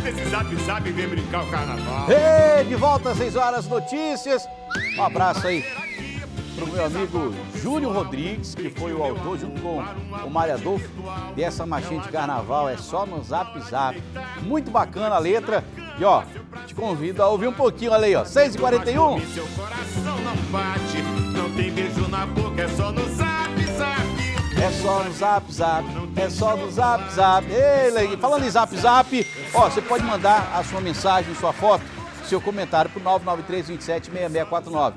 esse zap zap e vem brincar o carnaval. Ei, de volta às 6 horas, notícias. Um abraço aí pro meu amigo Júlio Rodrigues, que foi o autor, junto com o Mário Adolfo, dessa marchinha de carnaval. É só no Zap Zap. Muito bacana a letra. E ó, te convido a ouvir um pouquinho, olha aí, ó, 6h41. Seu coração não bate, não tem beijo na boca, é só no Zap Zap. É só no Zap Zap, é só no Zap Zap. Ei, falando em Zap Zap, ó, você pode mandar a sua mensagem, sua foto, seu comentário pro 993276649.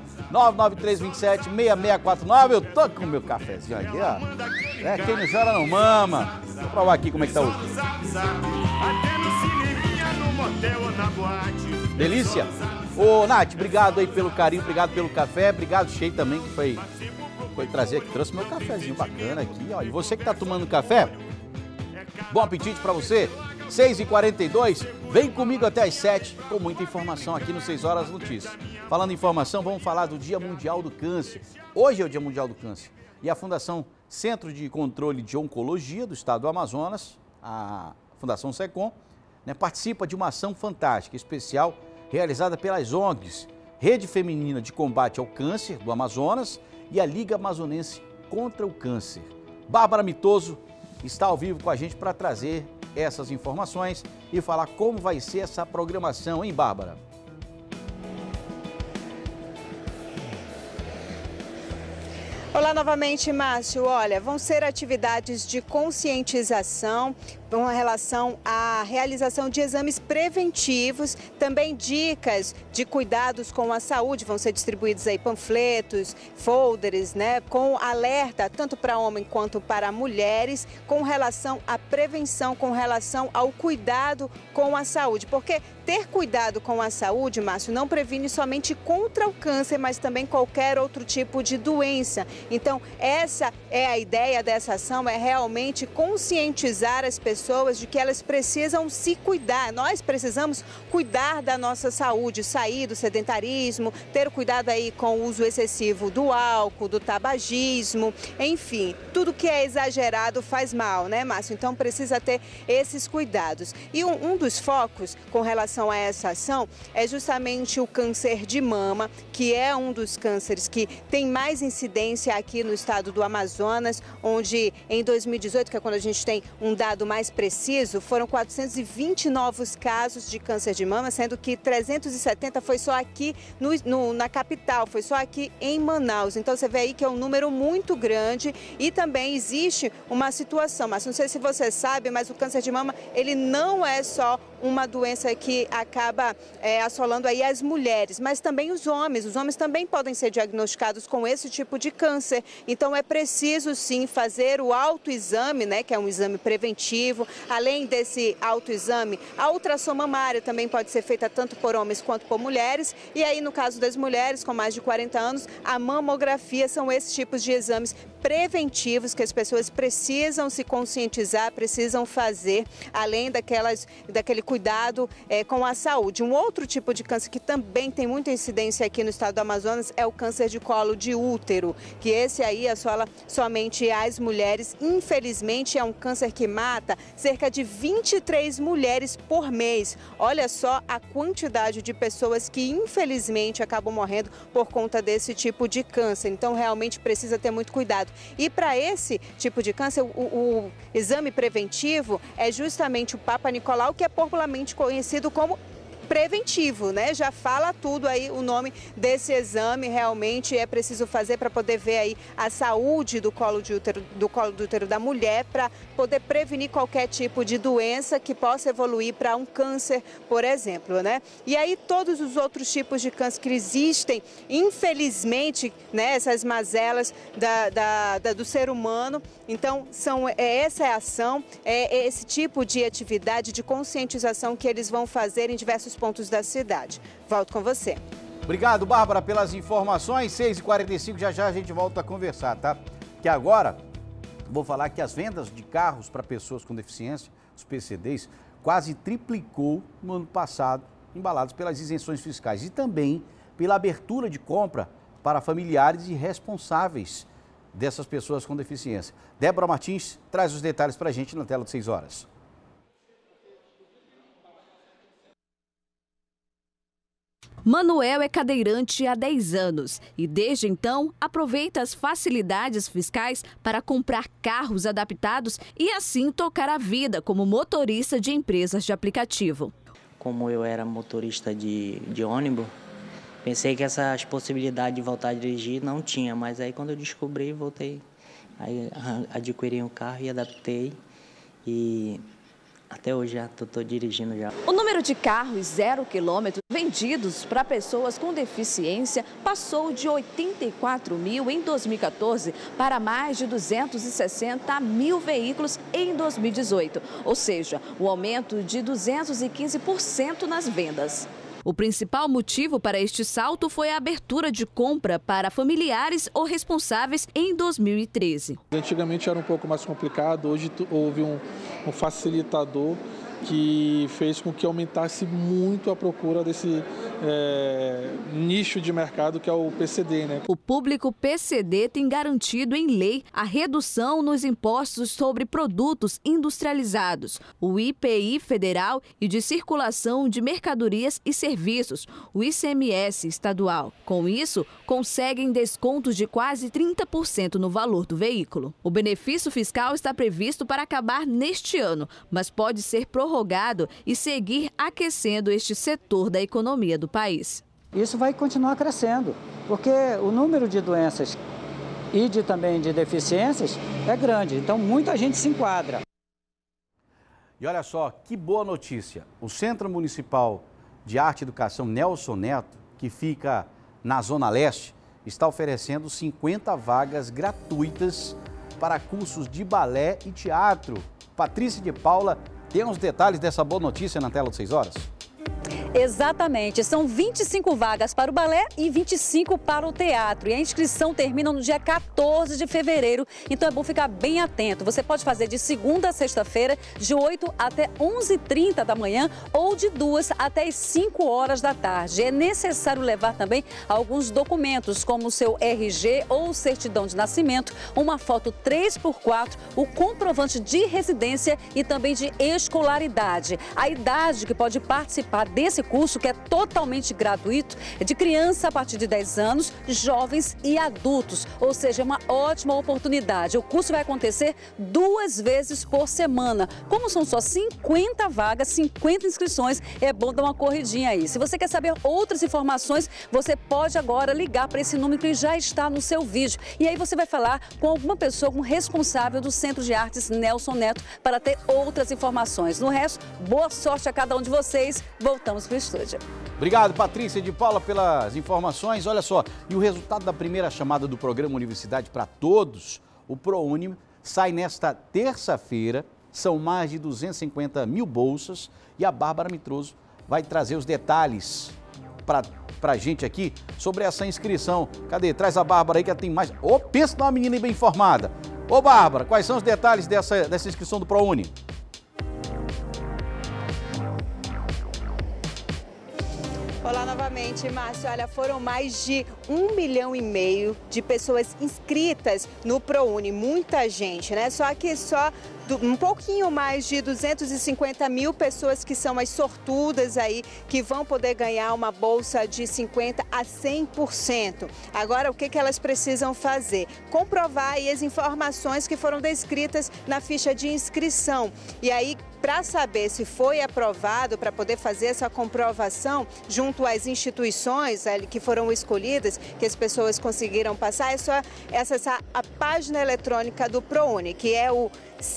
993276649. Eu tô com o meu cafezinho aqui, ó. É, quem não chora não mama. Vou provar aqui como é que tá hoje. Até no cineminha, no motel ou na boate. Delícia. Ô, Nath, obrigado aí pelo carinho, obrigado pelo café, obrigado, Sheik também, que foi trazer aqui, trouxe meu cafezinho bacana aqui, ó. E você que tá tomando café, bom apetite pra você. 6h42, vem comigo até às 7 com muita informação aqui no 6 Horas Notícias. Falando em informação, vamos falar do Dia Mundial do Câncer. Hoje é o Dia Mundial do Câncer. E a Fundação Centro de Controle de Oncologia do Estado do Amazonas, a Fundação SECOM, né, participa de uma ação fantástica, especial, realizada pelas ONGs, Rede Feminina de Combate ao Câncer do Amazonas e a Liga Amazonense contra o Câncer. Bárbara Mitoso está ao vivo com a gente para trazer essas informações e falar como vai ser essa programação, hein, Bárbara? Olá novamente, Márcio. Olha, vão ser atividades de conscientização com relação à realização de exames preventivos, também dicas de cuidados com a saúde, vão ser distribuídos aí panfletos, folders, né, com alerta tanto para homens quanto para mulheres, com relação à prevenção, com relação ao cuidado com a saúde, porque ter cuidado com a saúde, Márcio, não previne somente contra o câncer, mas também qualquer outro tipo de doença. Então, essa é a ideia dessa ação, é realmente conscientizar as pessoas de que elas precisam se cuidar. Nós precisamos cuidar da nossa saúde, sair do sedentarismo, ter cuidado aí com o uso excessivo do álcool, do tabagismo, enfim, tudo que é exagerado faz mal, né, Márcio? Então precisa ter esses cuidados. E um dos focos com relação a essa ação é justamente o câncer de mama, que é um dos cânceres que tem mais incidência aqui no estado do Amazonas, onde em 2018, que é quando a gente tem um dado mais preciso, foram 420 novos casos de câncer de mama, sendo que 370 foi só aqui na capital, foi só aqui em Manaus. Então você vê aí que é um número muito grande e também existe uma situação, mas não sei se você sabe, mas o câncer de mama, ele não é só uma doença que acaba assolando aí as mulheres, mas também os homens. Os homens também podem ser diagnosticados com esse tipo de câncer. Então é preciso sim fazer o autoexame, né, que é um exame preventivo. Além desse autoexame, a ultrassom mamária também pode ser feita tanto por homens quanto por mulheres. E aí, no caso das mulheres com mais de 40 anos, a mamografia. São esses tipos de exames preventivos que as pessoas precisam se conscientizar, precisam fazer, além daquele cuidado com a saúde. Um outro tipo de câncer que também tem muita incidência aqui no estado do Amazonas é o câncer de colo de útero, que esse aí assola somente as mulheres. Infelizmente, é um câncer que mata cerca de 23 mulheres por mês. Olha só a quantidade de pessoas que infelizmente acabam morrendo por conta desse tipo de câncer. Então realmente precisa ter muito cuidado. E para esse tipo de câncer, o exame preventivo é justamente o Papa Nicolau, que é popularmente conhecido como preventivo, né? Já fala tudo aí o nome desse exame, realmente é preciso fazer para poder ver aí a saúde do colo do útero da mulher, para poder prevenir qualquer tipo de doença que possa evoluir para um câncer, por exemplo, né? E aí todos os outros tipos de câncer que existem, infelizmente, né, essas mazelas do ser humano. Então, essa é a ação, é esse tipo de atividade de conscientização que eles vão fazer em diversos pontos da cidade. Volto com você. Obrigado, Bárbara, pelas informações. 6h45, já já a gente volta a conversar, tá? Que agora vou falar que as vendas de carros para pessoas com deficiência, os PCDs, quase triplicou no ano passado, embalados pelas isenções fiscais e também pela abertura de compra para familiares e responsáveis dessas pessoas com deficiência. Débora Martins traz os detalhes para a gente na tela de 6 horas. Manuel é cadeirante há 10 anos e, desde então, aproveita as facilidades fiscais para comprar carros adaptados e, assim, tocar a vida como motorista de empresas de aplicativo. Como eu era motorista de ônibus, pensei que essas possibilidades de voltar a dirigir não tinha, mas aí quando eu descobri, voltei. Aí adquiri um carro e adaptei e até hoje já estou dirigindo já. O número de carros 0 quilômetro vendidos para pessoas com deficiência passou de 84 mil em 2014 para mais de 260 mil veículos em 2018, ou seja, um aumento de 215% nas vendas. O principal motivo para este salto foi a abertura de compra para familiares ou responsáveis em 2013. Antigamente era um pouco mais complicado, hoje houve um facilitador que fez com que aumentasse muito a procura desse nicho de mercado que é o PCD, né? O público PCD tem garantido em lei a redução nos impostos sobre produtos industrializados, o IPI federal e de circulação de mercadorias e serviços, o ICMS estadual. Com isso, conseguem descontos de quase 30% no valor do veículo. O benefício fiscal está previsto para acabar neste ano, mas pode ser prorrogado e seguir aquecendo este setor da economia do país. Isso vai continuar crescendo, porque o número de doenças e também de deficiências é grande, então muita gente se enquadra. E olha só, que boa notícia. O Centro Municipal de Arte e Educação Nelson Neto, que fica na Zona Leste, está oferecendo 50 vagas gratuitas para cursos de balé e teatro. Patrícia de Paula tem os detalhes dessa boa notícia na tela de 6 horas. Exatamente, são 25 vagas para o balé e 25 para o teatro. E a inscrição termina no dia 14 de fevereiro, então é bom ficar bem atento. Você pode fazer de segunda a sexta-feira, de 8 até 11h30 da manhã ou de 2 até as 5 horas da tarde. É necessário levar também alguns documentos, como o seu RG ou certidão de nascimento, uma foto 3x4, o comprovante de residência e também de escolaridade. A idade que pode participar desse curso, que é totalmente gratuito, é de criança a partir de 10 anos, jovens e adultos, ou seja, é uma ótima oportunidade. O curso vai acontecer 2 vezes por semana. Como são só 50 vagas, 50 inscrições, é bom dar uma corridinha aí. Se você quer saber outras informações, você pode agora ligar para esse número que já está no seu vídeo. E aí você vai falar com alguma pessoa, com responsável do Centro de Artes Nelson Neto, para ter outras informações. No resto, boa sorte a cada um de vocês. Voltamos para o estúdio. Obrigado, Patrícia de Paula, pelas informações. Olha só, e o resultado da primeira chamada do programa Universidade para Todos, o ProUni, sai nesta terça-feira. São mais de 250 mil bolsas e a Bárbara Mitroso vai trazer os detalhes para a gente aqui sobre essa inscrição. Cadê? Traz a Bárbara aí que ela tem mais... Ô, pensa numa menina bem informada. Ô, Bárbara, quais são os detalhes dessa inscrição do ProUni? Olá novamente, Márcio. Olha, foram mais de 1,5 milhão de pessoas inscritas no ProUni. Muita gente, né? Só que um pouquinho mais de 250 mil pessoas que são as sortudas aí, que vão poder ganhar uma bolsa de 50% a 100%. Agora, o que elas precisam fazer? Comprovar aí as informações que foram descritas na ficha de inscrição. E aí, para saber se foi aprovado, para poder fazer essa comprovação junto às instituições que foram escolhidas, que as pessoas conseguiram passar, é só acessar a página eletrônica do ProUni, que é o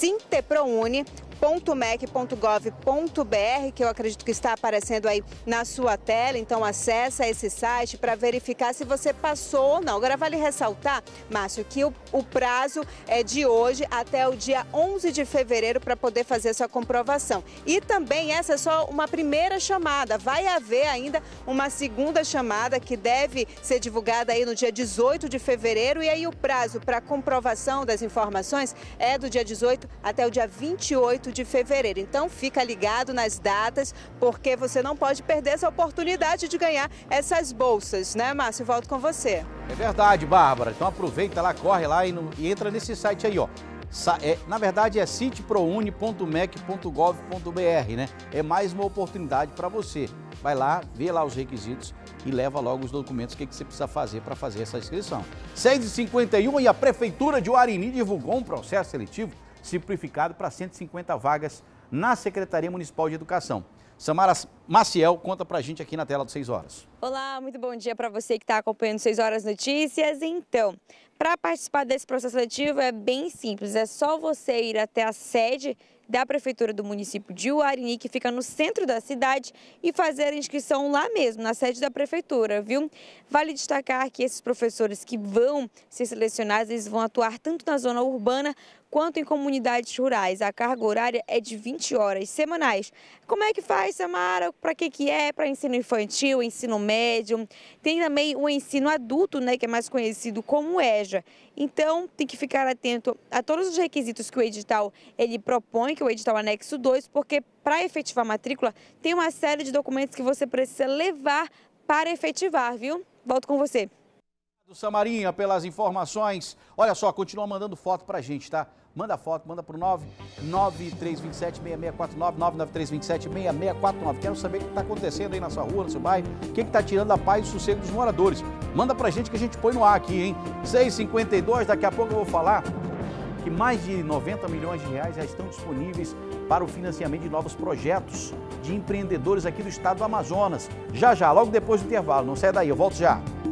sinteprouni.mec.gov.br, que eu acredito que está aparecendo aí na sua tela. Então acessa esse site para verificar se você passou ou não. Agora vale ressaltar, Márcio, que o prazo é de hoje até o dia 11 de fevereiro para poder fazer essa comprovação. E também essa é só uma primeira chamada. Vai haver ainda uma segunda chamada que deve ser divulgada aí no dia 18 de fevereiro. E aí o prazo para comprovação das informações é do dia 18 até o dia 28 de fevereiro. Então fica ligado nas datas, porque você não pode perder essa oportunidade de ganhar essas bolsas, né, Márcio? Volto com você. É verdade, Bárbara. Então aproveita lá, corre lá e entra nesse site aí, ó. Na verdade é citeproune.mec.gov.br, né? É mais uma oportunidade para você. Vai lá, vê lá os requisitos e leva logo os documentos que você precisa fazer para fazer essa inscrição. 6h51 e a Prefeitura de Uarini divulgou um processo seletivo simplificado para 150 vagas na Secretaria Municipal de Educação. Samara Maciel conta pra gente aqui na tela do 6 horas. Olá, muito bom dia para você que está acompanhando 6 Horas Notícias. Então, para participar desse processo seletivo é bem simples, é só você ir até a sede da Prefeitura do município de Uarini, que fica no centro da cidade, e fazer a inscrição lá mesmo, na sede da Prefeitura, viu? Vale destacar que esses professores que vão ser selecionados, eles vão atuar tanto na zona urbana quanto em comunidades rurais. A carga horária é de 20 horas semanais. Como é que faz, Samara? Para que é? Para ensino infantil, ensino médio. Tem também o ensino adulto, né, que é mais conhecido como EJA. Então, tem que ficar atento a todos os requisitos que o edital ele propõe, que é o edital anexo 2, porque para efetivar a matrícula tem uma série de documentos que você precisa levar para efetivar, viu? Volto com você. Samarinha, pelas informações. Olha só, continua mandando foto pra gente, tá? Manda foto, manda pro 99327-6649, 99327-6649. Quero saber o que está acontecendo aí na sua rua, no seu bairro, o que está tirando a paz e o sossego dos moradores. Manda pra gente que a gente põe no ar aqui, hein? 6h52, daqui a pouco eu vou falar que mais de 90 milhões de reais já estão disponíveis para o financiamento de novos projetos de empreendedores aqui do estado do Amazonas. Já, logo depois do intervalo. Não sai daí, eu volto já.